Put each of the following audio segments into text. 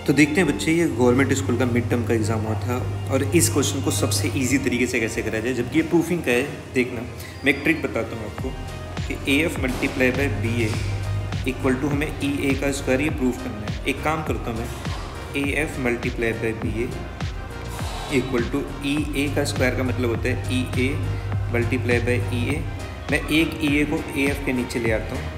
तो देखते हैं बच्चे, ये गवर्नमेंट स्कूल का मिड टर्म का एग्ज़ाम हुआ था और इस क्वेश्चन को सबसे इजी तरीके से कैसे करा जाए, जबकि ये प्रूफिंग का है। देखना, मैं एक ट्रिक बताता हूँ आपको कि A F multiply by B A equal to हमें ई ए का स्क्वायर ये प्रूफ करना है। एक काम करता हूँ मैं, A F multiply by B A equal to E A का स्क्वायर का मतलब होता है ई ए मल्टीप्लाई बाय ई ए। मैं एक ई ए को ए एफ के नीचे ले आता हूँ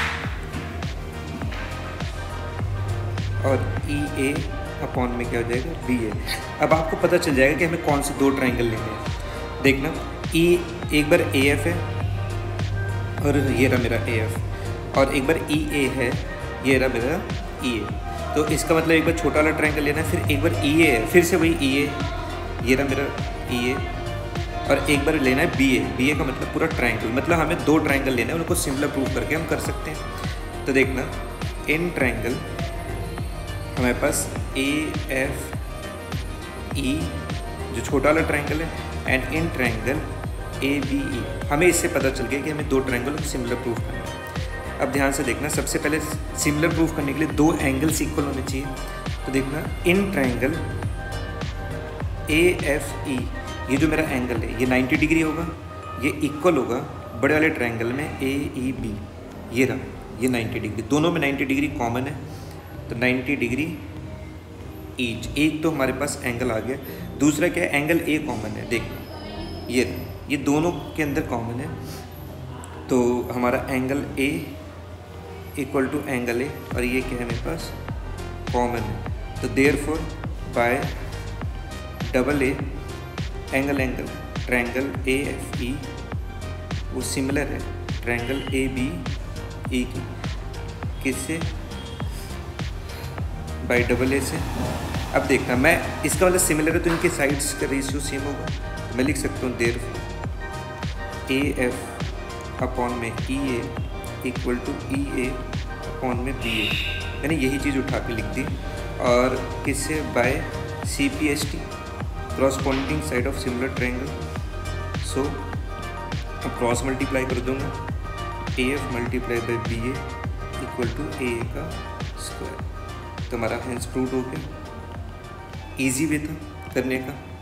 और ई ए अपॉन में क्या हो जाएगा, बी ए। अब आपको पता चल जाएगा कि हमें कौन से दो ट्राइंगल लेने हैं। देखना, ई एक बार ए एफ है और ये रहा मेरा ए एफ, और एक बार ई ए है, ये रहा मेरा ई ए। तो इसका मतलब एक बार छोटा वाला ट्राइंगल लेना है, फिर एक बार ई ए है, फिर से वही ई ए, ये रहा मेरा ई ए, और एक बार लेना है बी ए। बी ए का मतलब पूरा ट्राइंगल, मतलब हमें दो ट्राइंगल लेना है, उनको सिमिलर प्रूफ करके हम कर सकते हैं। तो देखना, इन ट्राइंगल हमारे पास ए एफ ई जो छोटा वाला ट्राइंगल है, and in triangle A B E. हमें इससे पता चल गया कि हमें दो ट्राइंगल को सिमिलर प्रूफ करना है। अब ध्यान से देखना, सबसे पहले सिमिलर प्रूफ करने के लिए दो एंगल्स इक्वल होने चाहिए। तो देखना, इन ट्राइंगल ए एफ ई, ये जो मेरा एंगल है ये 90 डिग्री होगा, ये इक्वल होगा बड़े वाले ट्राइंगल में ए ई बी, ये रहा, ये 90 डिग्री, दोनों में 90 डिग्री कॉमन है, तो 90 डिग्री ईच। एक तो हमारे पास एंगल आ गया, दूसरा क्या है, एंगल ए कॉमन है। देखना, ये दोनों के अंदर कॉमन है, तो हमारा angle A equal to angle A, और ये क्या है मेरे पास, कॉमन है। तो therefore by double A angle triangle A F E वो सिमिलर है ट्रायंगल ए बी ई की, किससे, बाई डबल ए से। अब देखना, मैं इसका वाला सिमिलर है तो इनके साइड्स का रेशियो सेम होगा। मैं लिख सकता हूँ देयर ए एफ अपॉन में E A equal to E A upon में बी ए। मैंने यही चीज़ उठा के लिख दी, और किससे, by C P S T, cross pointing side of similar triangle. So अब क्रॉस मल्टीप्लाई कर दूंगा, A F multiply by B A equal to A का स्क्वायर। तो हमारा हैंस प्रूव हो गया। ईजी वे था करने का।